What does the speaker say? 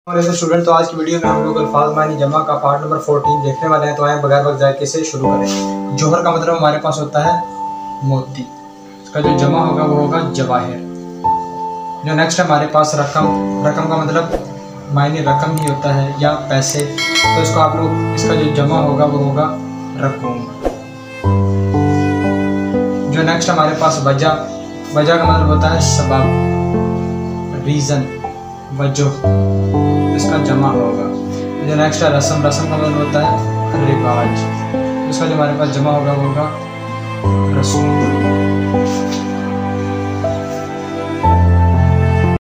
Student, तो आज की वीडियो में हम लोग अल्फाज मानी जमा का पार्ट नंबर 14 देखने वाले हैं। तो आए बगैर वक्त जाए कैसे शुरू करें। जोहर का मतलब हमारे पास होता है मोती, इसका जो जमा होगा वो होगा जवाहिर। जो नेक्स्ट हमारे पास रकम, रकम का मतलब मायने रकम ही होता है या पैसे, तो इसको आप लोग इसका जो जमा होगा वो होगा रकूम। जो नेक्स्ट हमारे पास वजह, वजह का मतलब होता है सबब, रीज़न, वजह, इसका जमा होगा। जो नेक्स्ट है रस्म, रस्म का मतलब होता है रिवाज, इसका जो हमारे पास जमा होगा वो होगा रसूम।